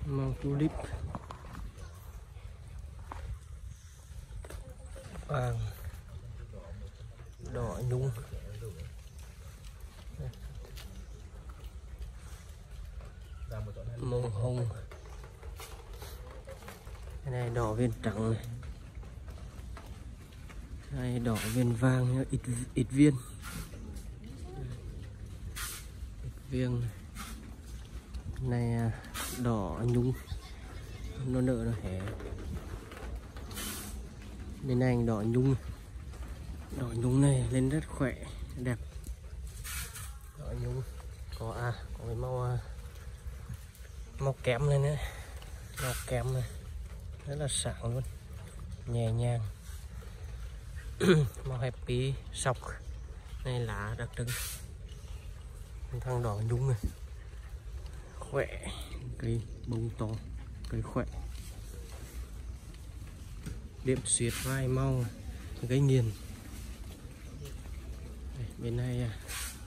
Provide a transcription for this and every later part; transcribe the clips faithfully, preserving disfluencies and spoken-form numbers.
màu tulip vàng, đỏ nhung, màu hồng, cái này đỏ viên trắng này, cái này đỏ viên vàng ít ít viên, ít viên này, này đỏ nhung, nó nở nó hé. Bên này đỏ nhung, đỏ nhung này lên rất khỏe đẹp. Đỏ nhung có à có cái màu màu kém lên nữa, màu kém này rất là sáng luôn, nhẹ nhàng. Màu happy sọc này lá đặc trưng. Thằng đỏ nhung này khỏe, cây bông to, cây khỏe, điểm xuyệt vai mau, cây nghiền. Đây, bên này à,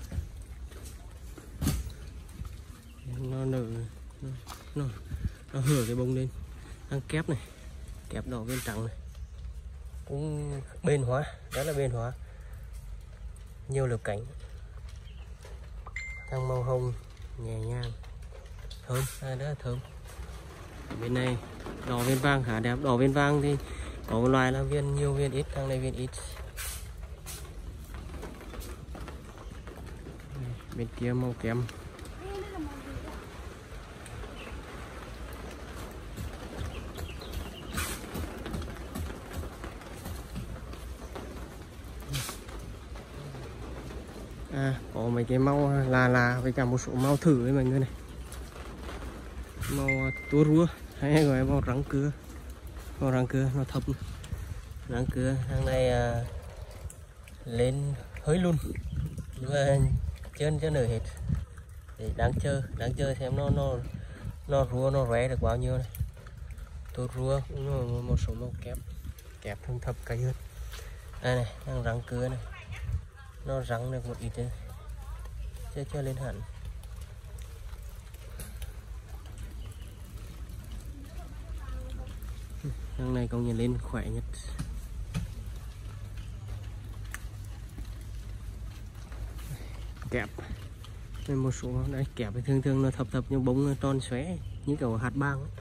nó nở, nó, nó, nó hở cái bông lên, đang kép này, kép đỏ viên trắng này, cũng bền hóa, rất là bền hóa, nhiều lực cánh. Thằng màu hồng nhẹ nhàng, thơm, à, rất là thơm. Bên này đỏ viên vàng khá đẹp. Đỏ viên vàng thì có một loài là viên nhiều viên ít, thằng này viên ít. Bên kia màu kém. À, có mấy cái màu là là với cả một số màu thử với mọi người này, màu tua rua hay gọi màu răng cưa, màu răng cưa nó thấp, răng cưa hàng này à, lên hơi luôn nhưng mà chưa chưa nở hết, để đáng chơi đáng chơi xem nó nó nó rua nó ré được bao nhiêu này. Tua rua cũng một số màu kép kép hơn thấp cây hơn. Đây này, đang răng cưa này, nó răng được một ít này, chưa chưa lên hẳn. Thằng này công nhận lên khỏe nhất. Kẹp nên một số đấy kẹp thì thường thường nó thập thập nhưng bông nó tròn xóe như kiểu hạt bang ấy.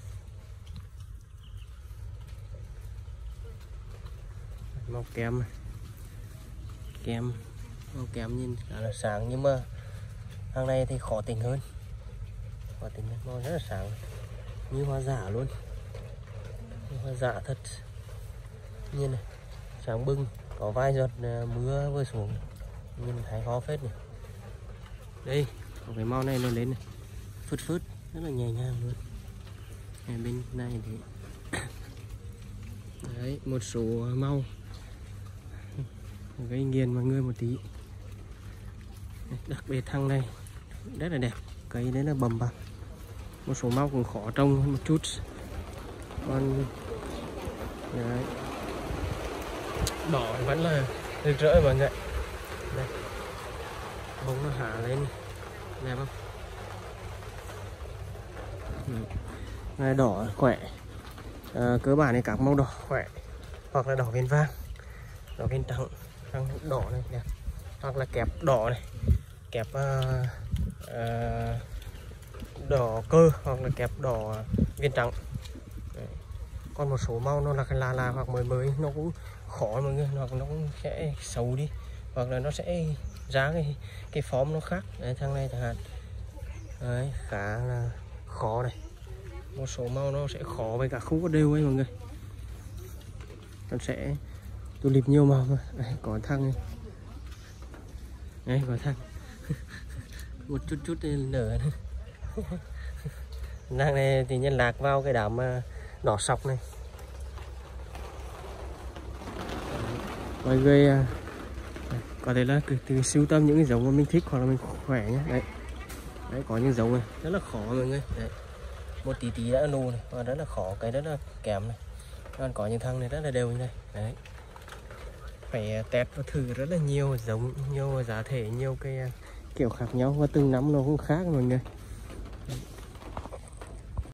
Màu kem kem màu kem nhìn khá là sáng, nhưng mà hàng này thì khó tính hơn, khó tính hơn, màu rất là sáng như hoa giả luôn, như hoa giả thật. Nhìn này, sáng bừng, có vài giọt mưa vừa xuống, nhìn thấy khó phết này. Đây có cái màu này nó lên này, phớt phớt rất là nhẹ nhàng luôn. Ở bên này thì đấy, một số màu gây nghiền mọi người một tí. Đặc biệt thằng này rất là đẹp, cây đấy là bầm bạc, một số màu cũng khó trông hơn một chút. Còn đấy, đỏ vẫn là rực rỡ mọi người. Đây, bông nó hạ lên đẹp không? Này đỏ khỏe, à, cơ bản thì các màu đỏ khỏe, hoặc là đỏ viên vàng, đỏ viên trắng, trắng đỏ này đẹp, hoặc là kẹp đỏ này, kẹp uh, uh, đỏ cơ, hoặc là kẹp đỏ viên trắng. Đấy. Còn một số màu nó là là là hoặc mới mới nó cũng khó mọi người, hoặc nó cũng sẽ xấu đi, hoặc là nó sẽ ra cái cái form nó khác. Đấy, thằng này chẳng hạn. Đấy, khá là khó này, một số màu nó sẽ khó với cả không có đều ấy mọi người, nó sẽ tulip nhiều màu mà. Đấy, có thằng này, đấy có thằng một chút chút nở này. Thằng này thì nhân lạc vào cái đám đỏ sọc này. Mọi người có thể là từ, từ sưu tầm những cái giống mà mình thích hoặc là mình khỏe nhé. Đấy, đấy có những giống này rất là khó mọi người. Đấy, một tí tí đã nù này, và rất là khó, cái rất là kém này. Còn có những thằng này rất là đều như này. Đấy, phải test và thử rất là nhiều giống, nhiều giá thể, nhiều cái kiểu khác nhau, và từng năm nó cũng khác mọi người.